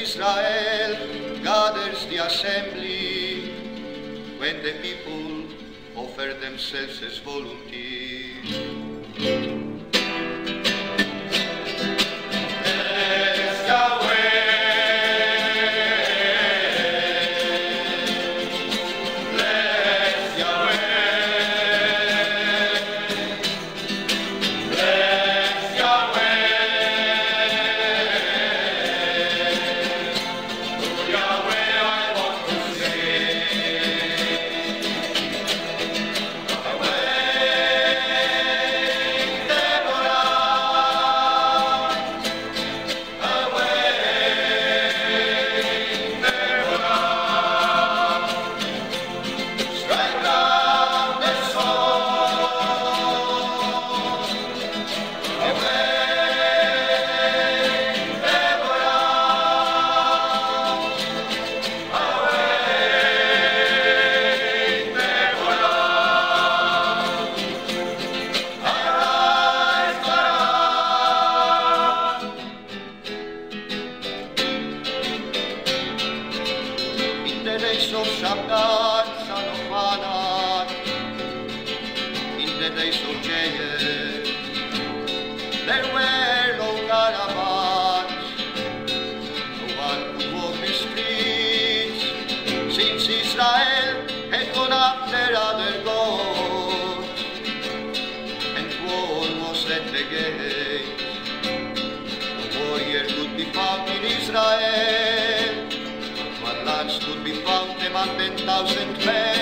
Israel gathers the assembly, when the people offer themselves as volunteers. In the days of Shabbat, son of Anak, in the days of Jael, there were no caravans, no one could walk the streets, since Israel had gone after other gods, and war was at the gate. No warrior could be found in Israel, could be found among 10,000 men.